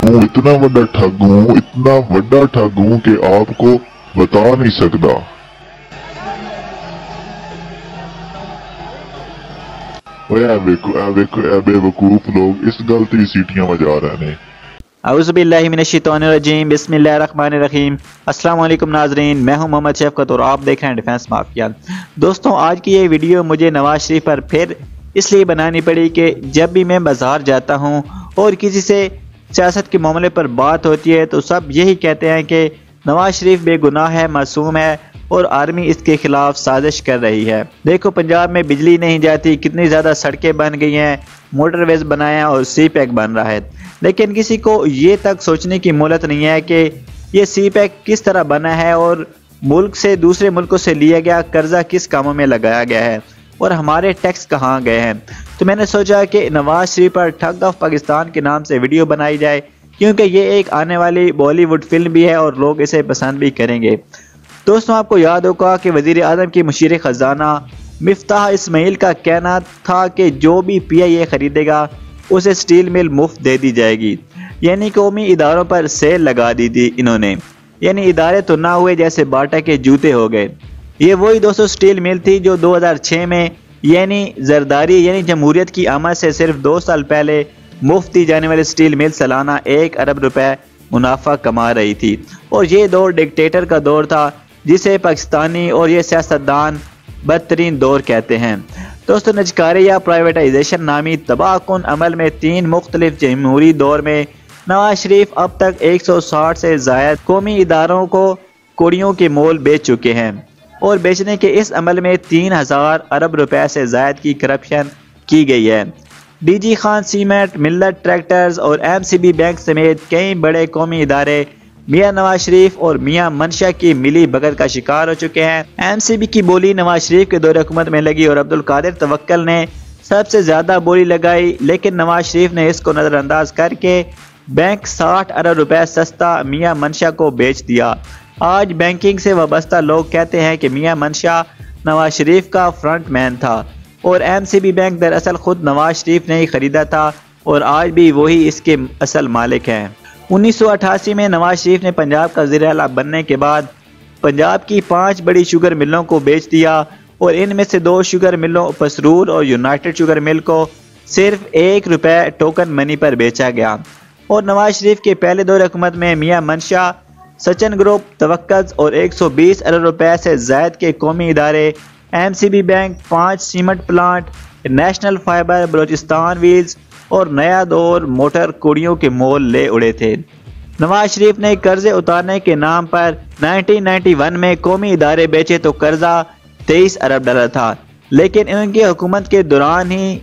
हूँ इतना बड़ा ठग हूँ, इतना बड़ा ठग हूँ कि आपको बता नहीं सकता। बेवकूफ लोग इस गलती सीटियां बजा रहे हैं। औज़ुबिल्लाहि मिनश्शैतानिर्रजीम, बिस्मिल्लाहिर्रहमानिर्रहीम। अस्सलाम वालेकुम नाज़रीन, मैं हूं मोहम्मद शफकत और आप देख रहे हैं डिफेंस माफिया। दोस्तों, आज की ये वीडियो मुझे नवाज शरीफ पर फिर इसलिए बनानी पड़ी कि जब भी मैं बाजार जाता हूं और किसी से सियासत के मामले पर बात होती है तो सब यही कहते हैं कि नवाज शरीफ बेगुनाह है, मासूम है और आर्मी इसके खिलाफ साजिश कर रही है। देखो, पंजाब में बिजली नहीं जाती, कितनी ज़्यादा सड़कें बन गई हैं, मोटरवेज बनाए हैं और सी पैक बन रहा है, लेकिन किसी को ये तक सोचने की मोहलत नहीं है कि ये सी पैक किस तरह बना है और मुल्क से दूसरे मुल्कों से लिया गया कर्जा किस कामों में लगाया गया है और हमारे टैक्स कहाँ गए हैं। तो मैंने सोचा कि नवाज शरीफ पर ठग ऑफ पाकिस्तान के नाम से वीडियो बनाई जाए, क्योंकि ये एक आने वाली बॉलीवुड फिल्म भी है और लोग इसे पसंद भी करेंगे। दोस्तों, आपको याद होगा कि वजीर आज़म की मुशीर खजाना मिफ्ताह इस्माइल का कहना था कि जो भी PIA खरीदेगा उसे स्टील मिल मुफ्त दे दी जाएगी, यानी कौमी इदारों पर सेल लगा दी थी इन्होंने, यानी इदारे तो ना हुए जैसे बाटा के जूते हो गए। ये वही दोस्तों स्टील मिल थी जो 2006 में यानी जरदारी यानी जमहूरियत की आमद से सिर्फ 2 साल पहले मुफ्त दी जाने वाली स्टील मिल सालाना 1 अरब रुपए मुनाफा कमा रही थी। और ये दौर डिक्टेटर का दौर था जिसे पाकिस्तानी और ये सियासतदान बदतरीन दौर कहते हैं। दोस्तों, नजकारे या प्राइवेटाइजेशन नामी तबाहकुन अमल में 3 मुख्तलिफ जमहूरी दौर में नवाज शरीफ अब तक 160 से ज़ायद कौमी इदारों को कोड़ियों के मोल बेच चुके हैं और बेचने के इस अमल में 3000 अरब रुपए से ज़ायद की करप्शन की गई है। DG Khan cement, Millat tractors और MCB बैंक समेत कई बड़े कौमी इदारे मियां नवाज शरीफ और मियां मनशा की मिली भगत का शिकार हो चुके हैं। MCB की बोली नवाज शरीफ के दौर हुकूमत में लगी और अब्दुल कादिर तवक्कल ने सबसे ज्यादा बोली लगाई, लेकिन नवाज शरीफ ने इसको नजरअंदाज करके बैंक 60 अरब रुपए सस्ता मियां मनशा को बेच दिया। आज बैंकिंग से वाबस्ता लोग कहते हैं कि मियां मनशा नवाज शरीफ का फ्रंट मैन था और MCB बैंक दरअसल खुद नवाज शरीफ ने ही खरीदा था और आज भी वही इसके असल मालिक हैं। 1988 में नवाज शरीफ ने पंजाब का वज़ीर आला बनने के बाद पंजाब की 5 बड़ी शुगर मिलों को बेच दिया और इनमें से 2 शुगर मिलों पसरूर और यूनाइटेड शुगर मिल को सिर्फ 1 रुपए टोकन मनी पर बेचा गया। और नवाज शरीफ के पहले दौर हुकूमत में मियां मनशा, सचिन ग्रुप, तवक्कल्स और 120 अरब रुपए से ज़ायद के कौमी इदारे, MCB bank, 5 cement plant, national fibre, Balochistan wheels और नया दौर मोटर कोड़ियों के मोल ले उड़े थे। नवाज शरीफ ने कर्जे उतारने के नाम पर 1991 में कौमी इदारे बेचे तो कर्जा 23 अरब डॉलर था, लेकिन इनकी हुकूमत के दौरान ही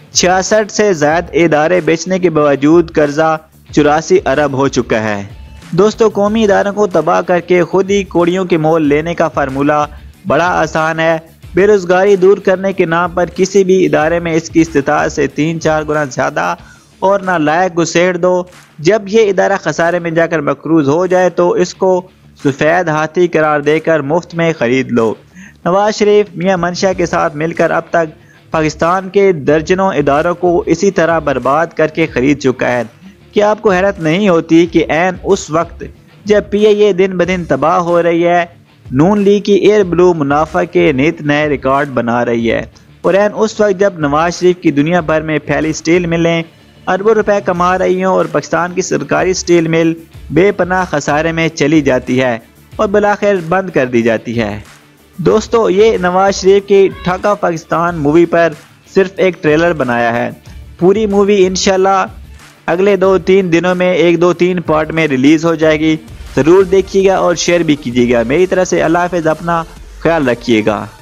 66 से ज़ायद इदारे बेचने के बावजूद कर्जा 84 अरब हो चुका है। दोस्तों, कौमी इदारों को तबाह करके खुद ही कोड़ियों के मोल लेने का फार्मूला बड़ा आसान है। बेरोजगारी दूर करने के नाम पर किसी भी इदारे में इसकी इस्तिताअत से 3-4 गुना ज़्यादा और नालायक घुसेड़ दो। जब ये इदारा खसारे में जाकर मकरूज हो जाए तो इसको सफ़ेद हाथी करार देकर मुफ्त में ख़रीद लो। नवाज शरीफ मियां मनशा के साथ मिलकर अब तक पाकिस्तान के दर्जनों इदारों को इसी तरह बर्बाद करके ख़रीद चुका है। क्या आपको हैरत नहीं होती कि ऐन उस वक्त जब PIA दिन ब दिन तबाह हो रही है, नून लीग की एयर ब्लू मुनाफा के नित नए रिकॉर्ड बना रही है, और ऐन उस वक्त जब नवाज शरीफ की दुनिया भर में फैली स्टील मिलें अरबों रुपए कमा रही हों और पाकिस्तान की सरकारी स्टील मिल बेपनाह खसारे में चली जाती है और बिलाखिर बंद कर दी जाती है। दोस्तों, ये नवाज शरीफ की ठग ऑफ पाकिस्तान मूवी पर सिर्फ एक ट्रेलर बनाया है। पूरी मूवी इंशाल्लाह अगले 2-3 दिनों में 1-2-3 पार्ट में रिलीज हो जाएगी। ज़रूर देखिएगा और शेयर भी कीजिएगा। मेरी तरफ से अल्लाह हाफ़िज़, अपना ख्याल रखिएगा।